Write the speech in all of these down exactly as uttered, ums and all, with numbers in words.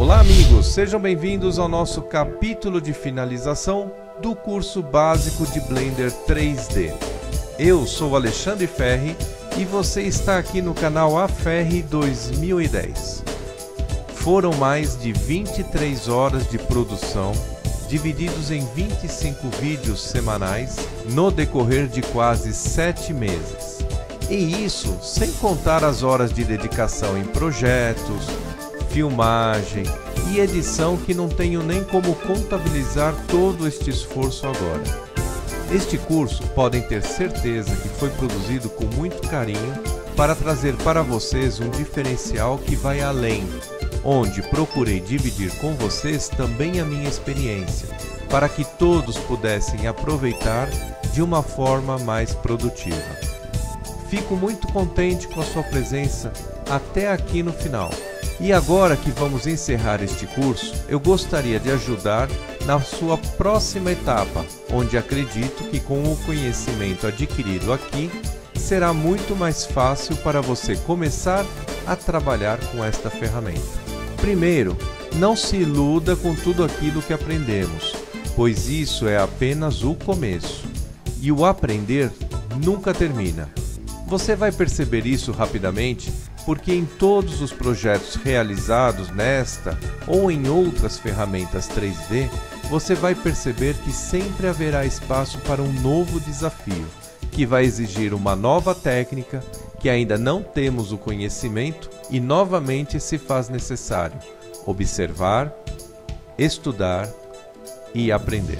Olá amigos, sejam bem-vindos ao nosso capítulo de finalização do curso básico de Blender três D. Eu sou Alexandre Ferri e você está aqui no canal A Ferri dois mil e dez. Foram mais de vinte e três horas de produção, divididos em vinte e cinco vídeos semanais, no decorrer de quase sete meses. E isso sem contar as horas de dedicação em projetos, filmagem e edição que não tenho nem como contabilizar todo este esforço agora. Este curso podem ter certeza que foi produzido com muito carinho para trazer para vocês um diferencial que vai além, onde procurei dividir com vocês também a minha experiência, para que todos pudessem aproveitar de uma forma mais produtiva. Fico muito contente com a sua presença até aqui no final. E agora que vamos encerrar este curso, eu gostaria de ajudar na sua próxima etapa, onde acredito que com o conhecimento adquirido aqui, será muito mais fácil para você começar a trabalhar com esta ferramenta. Primeiro, não se iluda com tudo aquilo que aprendemos, pois isso é apenas o começo. E o aprender nunca termina. Você vai perceber isso rapidamente porque em todos os projetos realizados nesta ou em outras ferramentas três D, você vai perceber que sempre haverá espaço para um novo desafio, que vai exigir uma nova técnica que ainda não temos o conhecimento e novamente se faz necessário observar, estudar e aprender.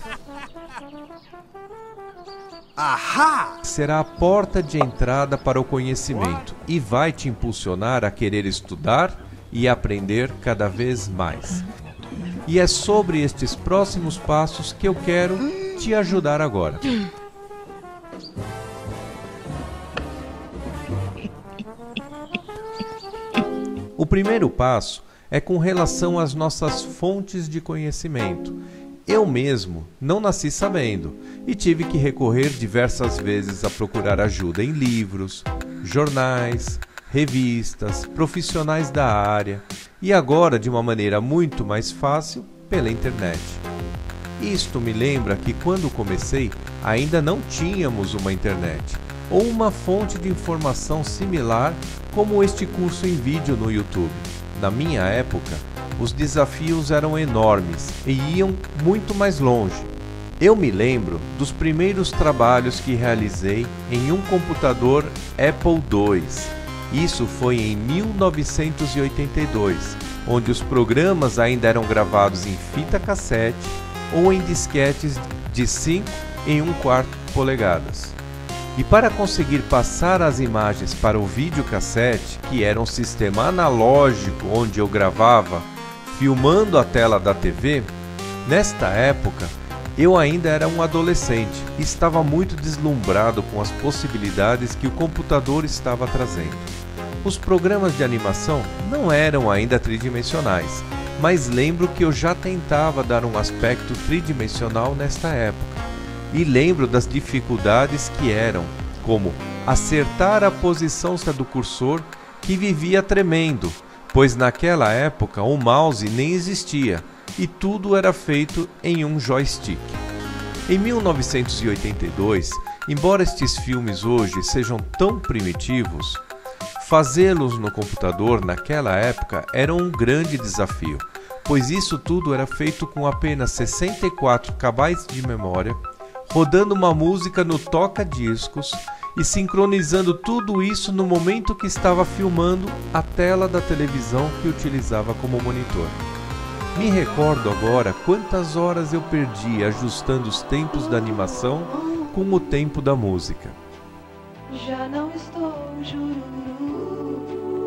Ahá! Será a porta de entrada para o conhecimento e vai te impulsionar a querer estudar e aprender cada vez mais. E é sobre estes próximos passos que eu quero te ajudar agora. O primeiro passo é com relação às nossas fontes de conhecimento. Eu mesmo não nasci sabendo e tive que recorrer diversas vezes a procurar ajuda em livros, jornais, revistas, profissionais da área e agora de uma maneira muito mais fácil pela internet. Isto me lembra que quando comecei ainda não tínhamos uma internet ou uma fonte de informação similar como este curso em vídeo no YouTube. Na minha época, os desafios eram enormes e iam muito mais longe. Eu me lembro dos primeiros trabalhos que realizei em um computador Apple dois. Isso foi em mil novecentos e oitenta e dois, onde os programas ainda eram gravados em fita cassete ou em disquetes de cinco em um quarto polegadas. E para conseguir passar as imagens para o videocassete, que era um sistema analógico onde eu gravava filmando a tela da T V, nesta época eu ainda era um adolescente e estava muito deslumbrado com as possibilidades que o computador estava trazendo. Os programas de animação não eram ainda tridimensionais, mas lembro que eu já tentava dar um aspecto tridimensional nesta época. E lembro das dificuldades que eram, como acertar a posição do cursor, que vivia tremendo, pois naquela época o mouse nem existia e tudo era feito em um joystick. Em mil novecentos e oitenta e dois, embora estes filmes hoje sejam tão primitivos, fazê-los no computador naquela época era um grande desafio, pois isso tudo era feito com apenas sessenta e quatro kilobytes de memória, rodando uma música no toca-discos e sincronizando tudo isso no momento que estava filmando a tela da televisão que utilizava como monitor. Me recordo agora quantas horas eu perdi ajustando os tempos da animação com o tempo da música. Já não estou jururu.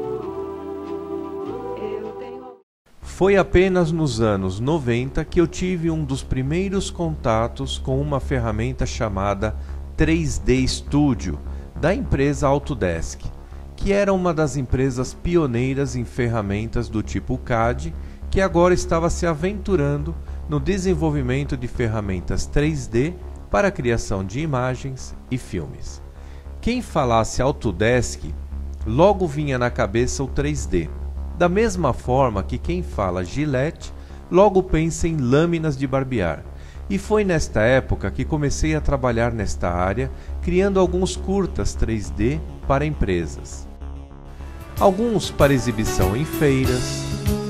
Eu tenho... Foi apenas nos anos noventa que eu tive um dos primeiros contatos com uma ferramenta chamada três D Studio, da empresa Autodesk, que era uma das empresas pioneiras em ferramentas do tipo C A D, que agora estava se aventurando no desenvolvimento de ferramentas três D para a criação de imagens e filmes. Quem falasse Autodesk, logo vinha na cabeça o três D. Da mesma forma que quem fala Gillette logo pensa em lâminas de barbear. E foi nesta época que comecei a trabalhar nesta área, criando alguns curtas três D para empresas. Alguns para exibição em feiras,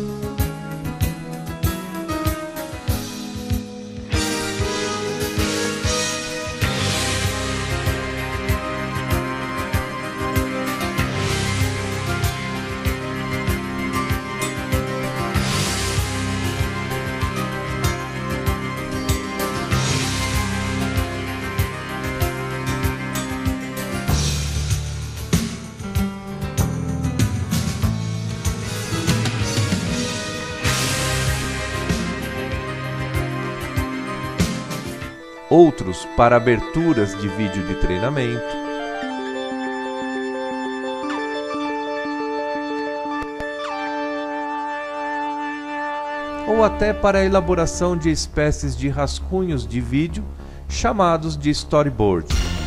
outros para aberturas de vídeo de treinamento, ou até para a elaboração de espécies de rascunhos de vídeo chamados de storyboard.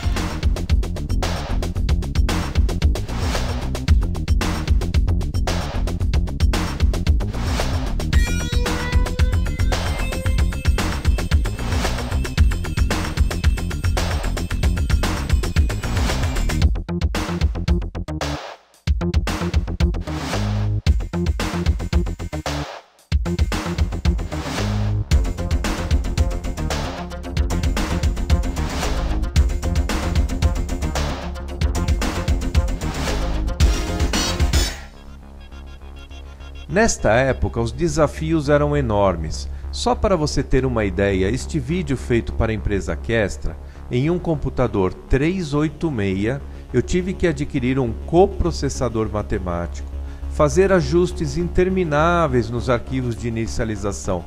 Nesta época, os desafios eram enormes. Só para você ter uma ideia, este vídeo feito para a empresa Kestra, em um computador trezentos e oitenta e seis, eu tive que adquirir um coprocessador matemático, fazer ajustes intermináveis nos arquivos de inicialização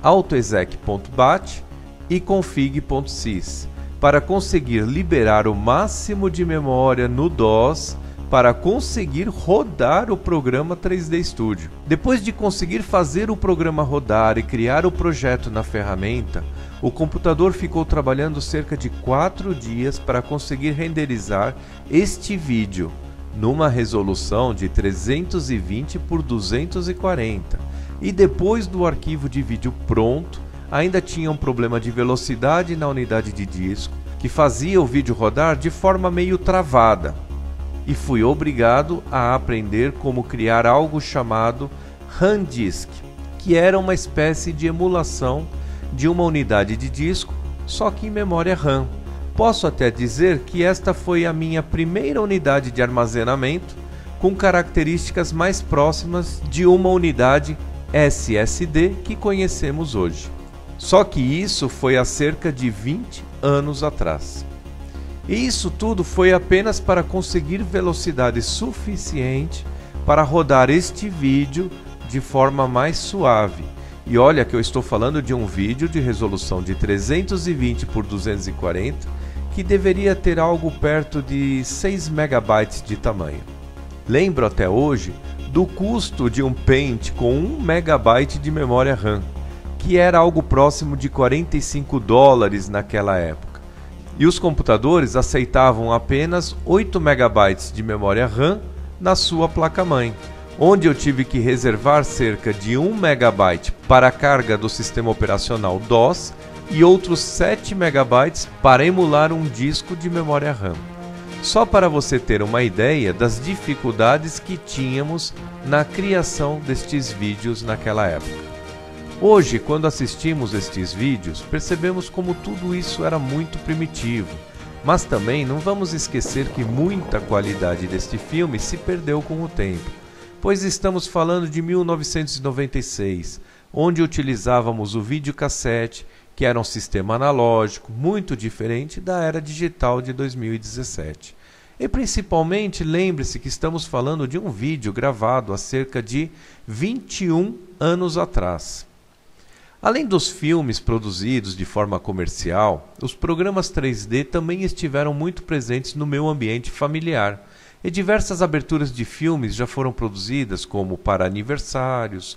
autoexec.bat e config.sys, para conseguir liberar o máximo de memória no DOS para conseguir rodar o programa três D Studio. Depois de conseguir fazer o programa rodar e criar o projeto na ferramenta, o computador ficou trabalhando cerca de quatro dias para conseguir renderizar este vídeo numa resolução de trezentos e vinte por duzentos e quarenta, e depois do arquivo de vídeo pronto, ainda tinha um problema de velocidade na unidade de disco, que fazia o vídeo rodar de forma meio travada. E fui obrigado a aprender como criar algo chamado RAM-Disk, que era uma espécie de emulação de uma unidade de disco, só que em memória RAM. Posso até dizer que esta foi a minha primeira unidade de armazenamento com características mais próximas de uma unidade S S D que conhecemos hoje. Só que isso foi há cerca de vinte anos atrás. E isso tudo foi apenas para conseguir velocidade suficiente para rodar este vídeo de forma mais suave. E olha que eu estou falando de um vídeo de resolução de trezentos e vinte por duzentos e quarenta que deveria ter algo perto de seis megabytes de tamanho. Lembro até hoje do custo de um Paint com um megabyte de memória RAM, que era algo próximo de quarenta e cinco dólares naquela época. E os computadores aceitavam apenas oito megabytes de memória RAM na sua placa-mãe, onde eu tive que reservar cerca de um megabyte para a carga do sistema operacional DOS e outros sete megabytes para emular um disco de memória RAM. Só para você ter uma ideia das dificuldades que tínhamos na criação destes vídeos naquela época. Hoje, quando assistimos estes vídeos, percebemos como tudo isso era muito primitivo, mas também não vamos esquecer que muita qualidade deste filme se perdeu com o tempo, pois estamos falando de mil novecentos e noventa e seis, onde utilizávamos o videocassete, que era um sistema analógico muito diferente da era digital de dois mil e dezessete. E principalmente lembre-se que estamos falando de um vídeo gravado há cerca de vinte e um anos atrás. Além dos filmes produzidos de forma comercial, os programas três D também estiveram muito presentes no meu ambiente familiar, e diversas aberturas de filmes já foram produzidas, como para aniversários,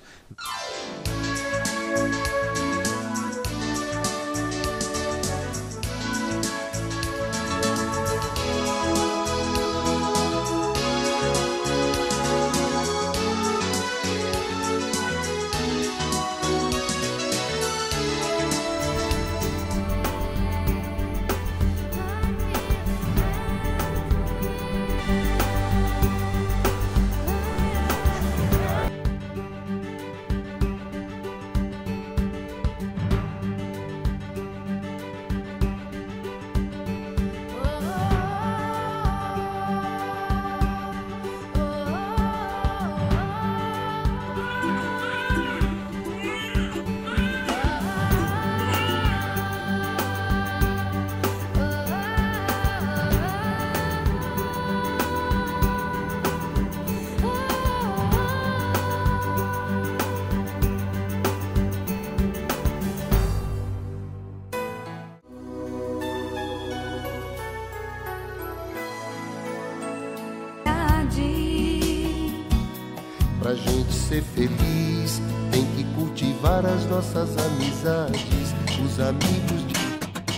Pra gente ser feliz, tem que cultivar as nossas amizades, os amigos de...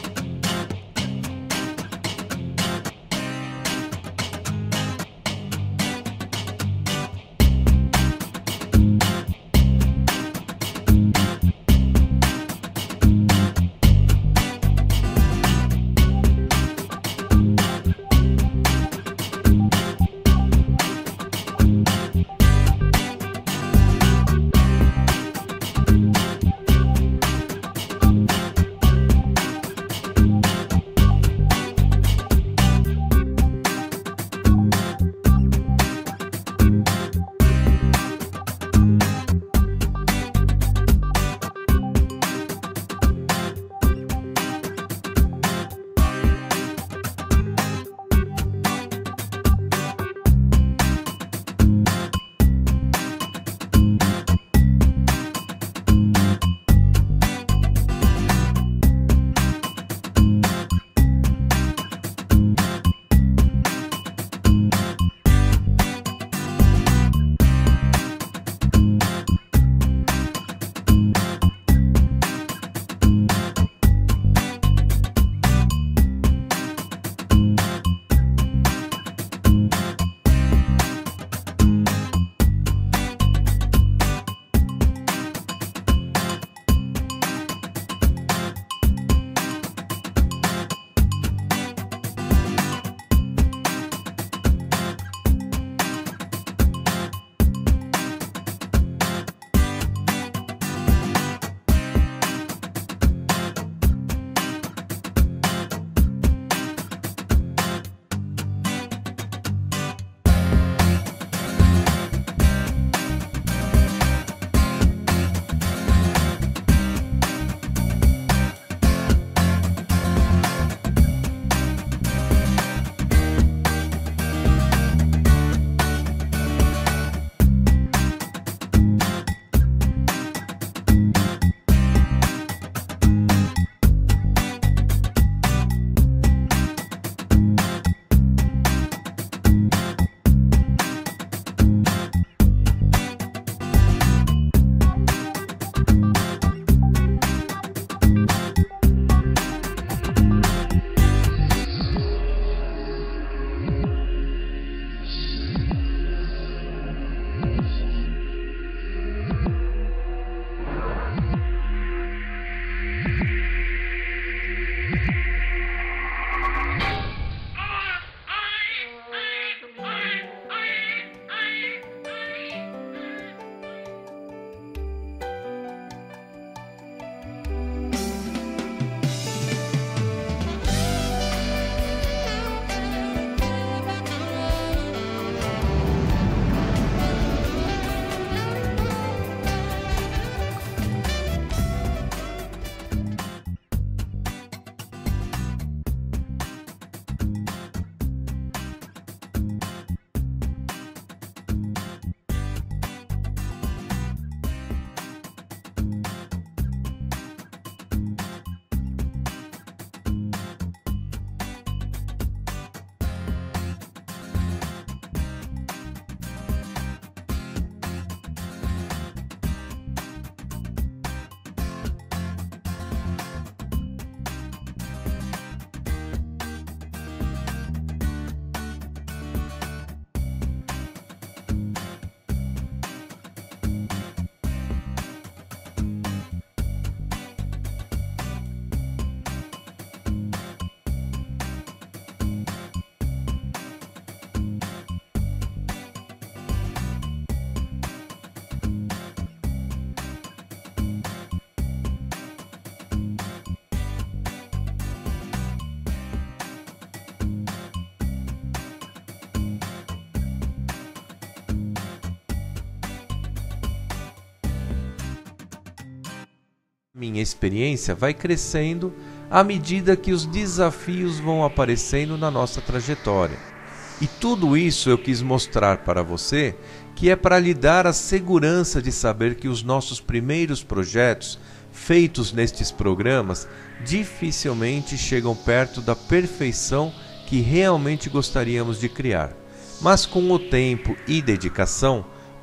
Minha experiência vai crescendo à medida que os desafios vão aparecendo na nossa trajetória. E tudo isso eu quis mostrar para você, que é para lhe dar a segurança de saber que os nossos primeiros projetos, feitos nestes programas, dificilmente chegam perto da perfeição que realmente gostaríamos de criar. Mas com o tempo e dedicação,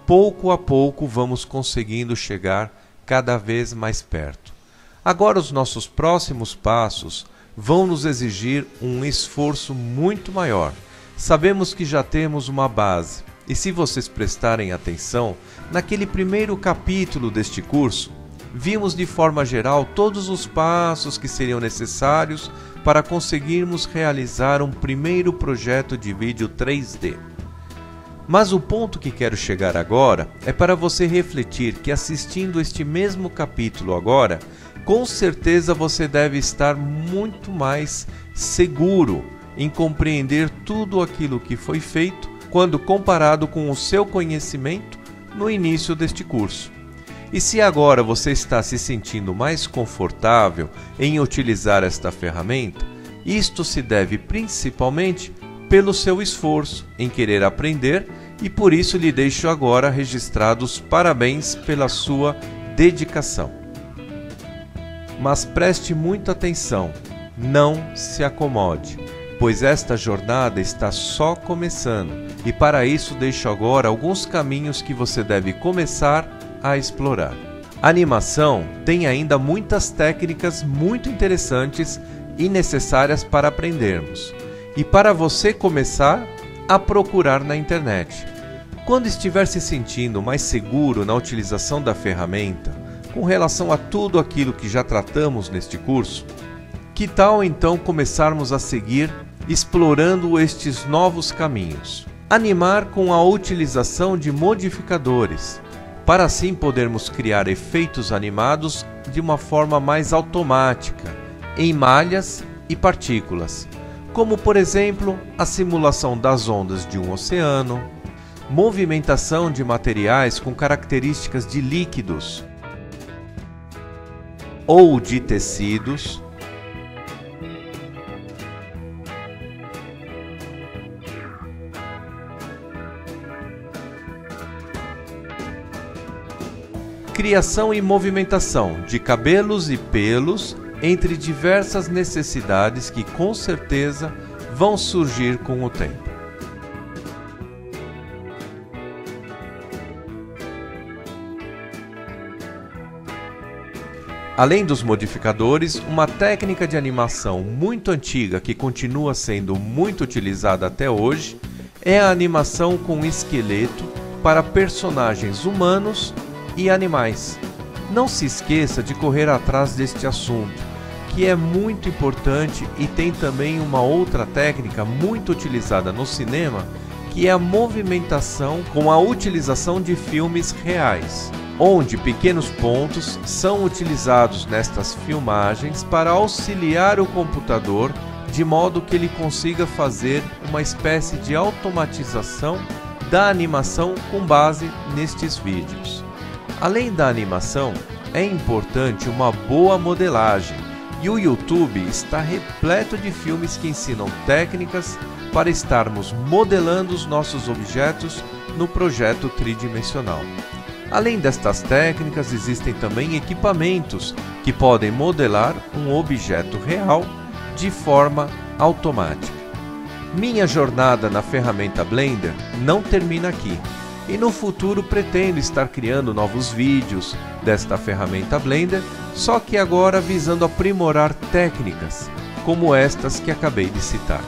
pouco a pouco vamos conseguindo chegar cada vez mais perto. Agora os nossos próximos passos vão nos exigir um esforço muito maior. Sabemos que já temos uma base, e se vocês prestarem atenção, naquele primeiro capítulo deste curso, vimos de forma geral todos os passos que seriam necessários para conseguirmos realizar um primeiro projeto de vídeo três D. Mas o ponto que quero chegar agora é para você refletir que assistindo este mesmo capítulo agora, com certeza você deve estar muito mais seguro em compreender tudo aquilo que foi feito quando comparado com o seu conhecimento no início deste curso. E se agora você está se sentindo mais confortável em utilizar esta ferramenta, isto se deve principalmente pelo seu esforço em querer aprender e por isso lhe deixo agora registrados parabéns pela sua dedicação. Mas preste muita atenção, não se acomode, pois esta jornada está só começando e para isso deixo agora alguns caminhos que você deve começar a explorar. A animação tem ainda muitas técnicas muito interessantes e necessárias para aprendermos e para você começar a procurar na internet. Quando estiver se sentindo mais seguro na utilização da ferramenta com relação a tudo aquilo que já tratamos neste curso, que tal então começarmos a seguir explorando estes novos caminhos? Animar com a utilização de modificadores, para assim podermos criar efeitos animados de uma forma mais automática, em malhas e partículas, como por exemplo a simulação das ondas de um oceano, movimentação de materiais com características de líquidos ou de tecidos, criação e movimentação de cabelos e pelos entre diversas necessidades que com certeza vão surgir com o tempo. Além dos modificadores, uma técnica de animação muito antiga que continua sendo muito utilizada até hoje é a animação com esqueleto para personagens humanos e animais. Não se esqueça de correr atrás deste assunto, que é muito importante e tem também uma outra técnica muito utilizada no cinema, que é a movimentação com a utilização de filmes reais, onde pequenos pontos são utilizados nestas filmagens para auxiliar o computador de modo que ele consiga fazer uma espécie de automatização da animação com base nestes vídeos. Além da animação, é importante uma boa modelagem, e o YouTube está repleto de filmes que ensinam técnicas para estarmos modelando os nossos objetos no projeto tridimensional. Além destas técnicas, existem também equipamentos que podem modelar um objeto real de forma automática. Minha jornada na ferramenta Blender não termina aqui. E no futuro pretendo estar criando novos vídeos desta ferramenta Blender, só que agora visando aprimorar técnicas, como estas que acabei de citar.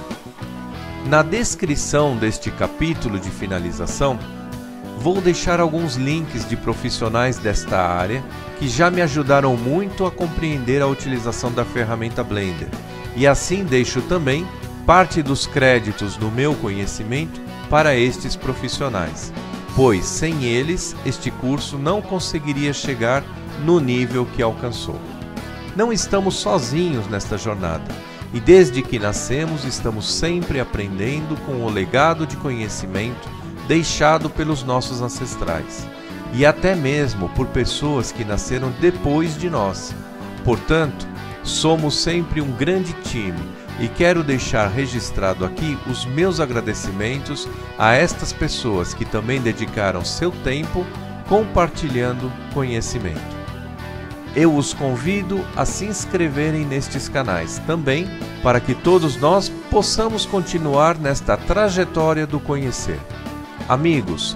Na descrição deste capítulo de finalização, vou deixar alguns links de profissionais desta área que já me ajudaram muito a compreender a utilização da ferramenta Blender, e assim deixo também parte dos créditos do meu conhecimento para estes profissionais, pois sem eles este curso não conseguiria chegar no nível que alcançou. Não estamos sozinhos nesta jornada, e desde que nascemos estamos sempre aprendendo com o legado de conhecimento deixado pelos nossos ancestrais, e até mesmo por pessoas que nasceram depois de nós. Portanto, somos sempre um grande time, e quero deixar registrado aqui os meus agradecimentos a estas pessoas que também dedicaram seu tempo compartilhando conhecimento. Eu os convido a se inscreverem nestes canais também, para que todos nós possamos continuar nesta trajetória do conhecer. Amigos,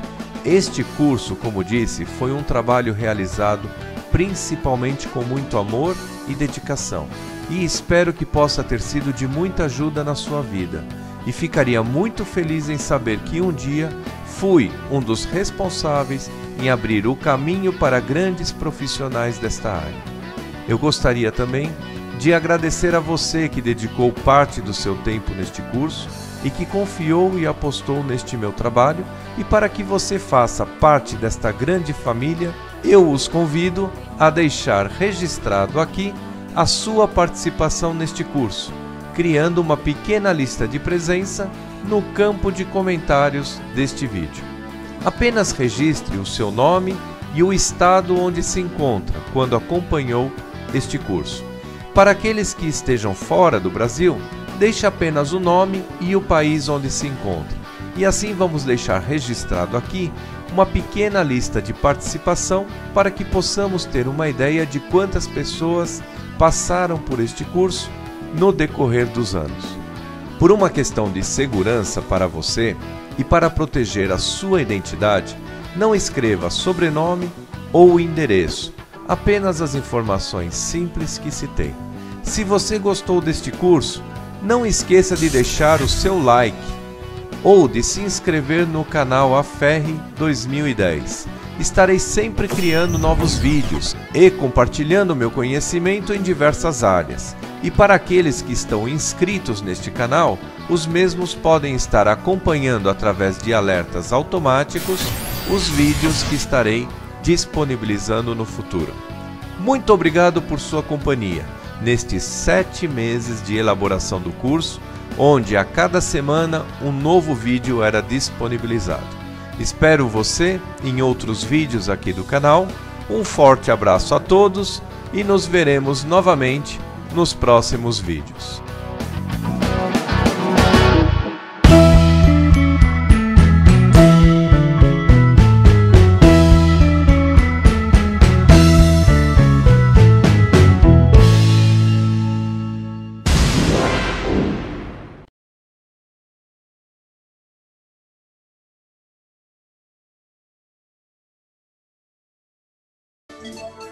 Este curso, como disse, foi um trabalho realizado principalmente com muito amor e dedicação, e espero que possa ter sido de muita ajuda na sua vida, e ficaria muito feliz em saber que um dia fui um dos responsáveis em abrir o caminho para grandes profissionais desta área. Eu gostaria também de agradecer a você que dedicou parte do seu tempo neste curso e que confiou e apostou neste meu trabalho, e para que você faça parte desta grande família, eu os convido a deixar registrado aqui a sua participação neste curso, criando uma pequena lista de presença no campo de comentários deste vídeo. Apenas registre o seu nome e o estado onde se encontra quando acompanhou este curso. Para aqueles que estejam fora do Brasil, deixe apenas o nome e o país onde se encontra. E assim vamos deixar registrado aqui uma pequena lista de participação para que possamos ter uma ideia de quantas pessoas passaram por este curso no decorrer dos anos. Por uma questão de segurança para você e para proteger a sua identidade, não escreva sobrenome ou endereço, apenas as informações simples que citei. Se você gostou deste curso, não esqueça de deixar o seu like ou de se inscrever no canal Aferre dois mil e dez. Estarei sempre criando novos vídeos e compartilhando meu conhecimento em diversas áreas. E para aqueles que estão inscritos neste canal, os mesmos podem estar acompanhando através de alertas automáticos os vídeos que estarei disponibilizando no futuro. Muito obrigado por sua companhia nestes sete meses de elaboração do curso, onde a cada semana um novo vídeo era disponibilizado. Espero você em outros vídeos aqui do canal. Um forte abraço a todos e nos veremos novamente nos próximos vídeos. Música